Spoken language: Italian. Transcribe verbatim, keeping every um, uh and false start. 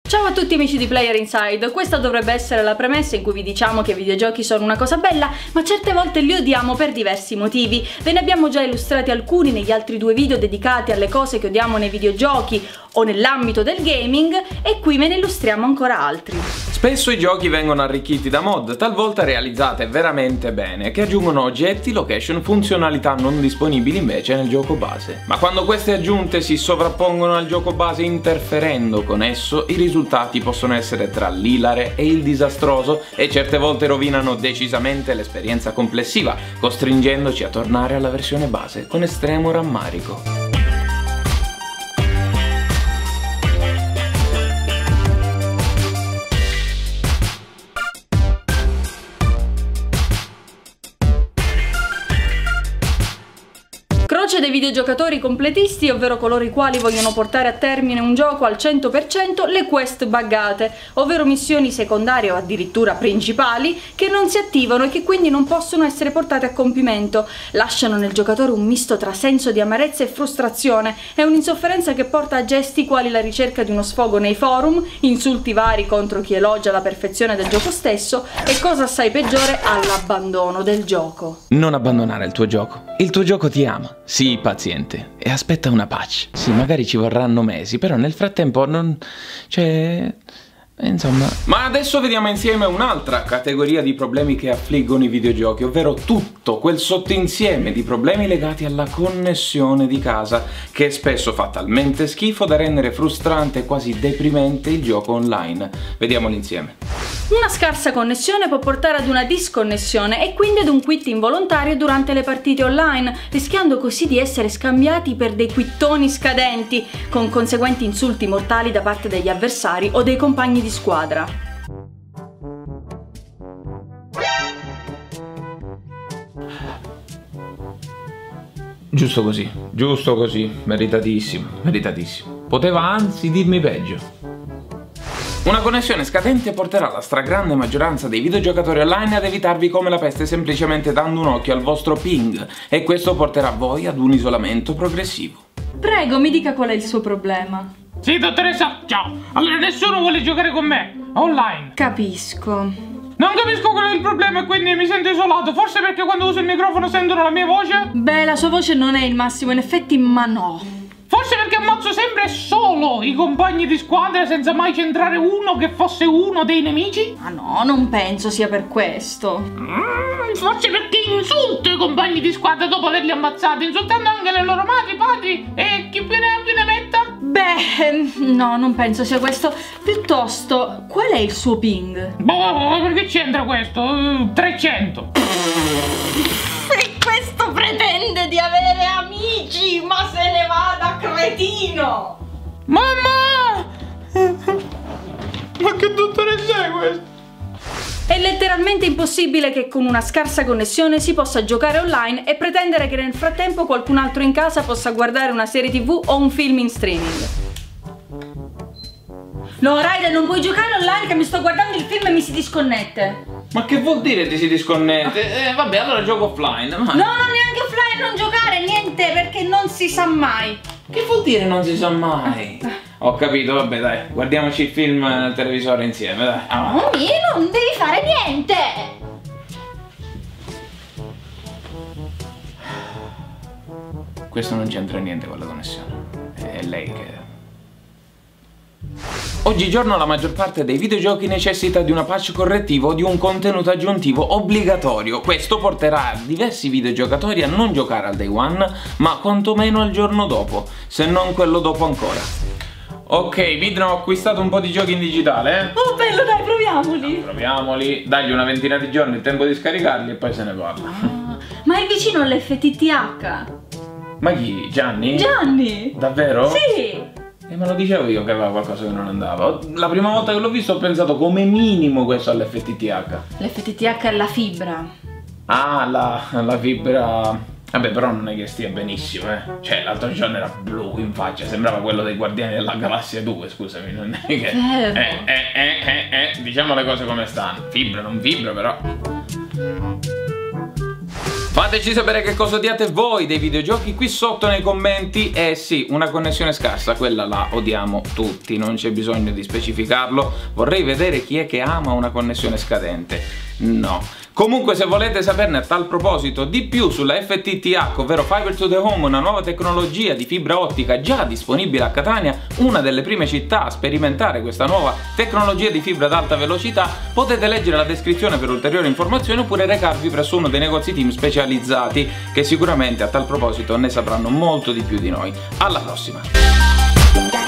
Ciao a tutti amici di Player Inside, questa dovrebbe essere la premessa in cui vi diciamo che i videogiochi sono una cosa bella, ma certe volte li odiamo per diversi motivi. Ve ne abbiamo già illustrati alcuni negli altri due video dedicati alle cose che odiamo nei videogiochi o nell'ambito del gaming, e qui ve ne illustriamo ancora altri. Spesso i giochi vengono arricchiti da mod, talvolta realizzate veramente bene, che aggiungono oggetti, location, funzionalità non disponibili invece nel gioco base. Ma quando queste aggiunte si sovrappongono al gioco base interferendo con esso, i risultati possono essere tra l'ilare e il disastroso e certe volte rovinano decisamente l'esperienza complessiva, costringendoci a tornare alla versione base con estremo rammarico. Croce dei videogiocatori completisti, ovvero coloro i quali vogliono portare a termine un gioco al cento per cento, le quest buggate, ovvero missioni secondarie o addirittura principali che non si attivano e che quindi non possono essere portate a compimento. Lasciano nel giocatore un misto tra senso di amarezza e frustrazione e un'insofferenza che porta a gesti quali la ricerca di uno sfogo nei forum, insulti vari contro chi elogia la perfezione del gioco stesso e, cosa assai peggiore, all'abbandono del gioco. Non abbandonare il tuo gioco. Il tuo gioco ti ama. Sii paziente e aspetta una patch. Sì, magari ci vorranno mesi, però nel frattempo non... cioè... insomma... Ma adesso vediamo insieme un'altra categoria di problemi che affliggono i videogiochi, ovvero tutto quel sottoinsieme di problemi legati alla connessione di casa, che spesso fa talmente schifo da rendere frustrante e quasi deprimente il gioco online. Vediamoli insieme. Una scarsa connessione può portare ad una disconnessione e quindi ad un quit involontario durante le partite online, rischiando così di essere scambiati per dei quittoni scadenti, con conseguenti insulti mortali da parte degli avversari o dei compagni di squadra. Giusto così, giusto così, meritatissimo, meritatissimo. Poteva anzi dirmi peggio. Una connessione scadente porterà la stragrande maggioranza dei videogiocatori online ad evitarvi come la peste semplicemente dando un occhio al vostro ping, e questo porterà voi ad un isolamento progressivo. Prego, mi dica qual è il suo problema. Sì, dottoressa, ciao. Allora nessuno vuole giocare con me, online. Capisco. Non capisco qual è il problema e quindi mi sento isolato. Forse perché quando uso il microfono sentono la mia voce? Beh, la sua voce non è il massimo, in effetti, ma no. Forse perché ammazzo sempre solo i compagni di squadra senza mai centrare uno che fosse uno dei nemici? Ma no, non penso sia per questo. Mm, forse perché insulto i compagni di squadra dopo averli ammazzati, insultando anche le loro madri, padri e chi più ne ha più ne metta? Beh, no, non penso sia questo. Piuttosto, qual è il suo ping? Boh, perché c'entra questo? Uh, trecento. E questo pretende di avere amici, ma se ne va da cretino! Mamma! Ma che dottoressa è questo? È letteralmente impossibile che con una scarsa connessione si possa giocare online e pretendere che nel frattempo qualcun altro in casa possa guardare una serie tv o un film in streaming. No, Raiden, non puoi giocare online che mi sto guardando il film e mi si disconnette. Ma che vuol dire ti si disconnette? Eh, vabbè, allora gioco offline. Ma... no, non neanche offline, non giocare, niente, perché non si sa mai. Che vuol dire non si sa mai? Ho capito, vabbè, dai, guardiamoci il film nel televisore insieme, dai. Ah. Oh, io non devi fare niente. Questo non c'entra niente con la connessione. È lei che... Oggigiorno la maggior parte dei videogiochi necessita di una patch correttivo o di un contenuto aggiuntivo obbligatorio. Questo porterà diversi videogiocatori a non giocare al day one, ma quantomeno al giorno dopo, se non quello dopo ancora. Ok, Midna, ho acquistato un po' di giochi in digitale, eh? Oh, bello, dai, proviamoli. No, proviamoli, dagli una ventina di giorni il tempo di scaricarli e poi se ne parla. Ah, ma è vicino all'F T T H. Ma chi? Gianni? Gianni! Davvero? Sì! E me lo dicevo io che aveva qualcosa che non andava. La prima volta che l'ho visto ho pensato come minimo questo all'F T T H. L'F T T H è la fibra. Ah, la, la fibra... Vabbè, però non è che stia benissimo, eh. Cioè, l'altro giorno era blu in faccia, sembrava quello dei Guardiani della Galassia due, scusami. Non è che... Vero. Eh, eh, eh, eh, eh, diciamo le cose come stanno. Fibra, non fibra, però... Fateci sapere che cosa odiate voi dei videogiochi qui sotto nei commenti. Eh sì, una connessione scarsa, quella la odiamo tutti, non c'è bisogno di specificarlo. Vorrei vedere chi è che ama una connessione scadente. No. Comunque, se volete saperne a tal proposito di più sulla F T T H, ovvero Fiber to the Home, una nuova tecnologia di fibra ottica già disponibile a Catania, una delle prime città a sperimentare questa nuova tecnologia di fibra ad alta velocità, potete leggere la descrizione per ulteriori informazioni oppure recarvi presso uno dei negozi team specializzati che sicuramente a tal proposito ne sapranno molto di più di noi. Alla prossima!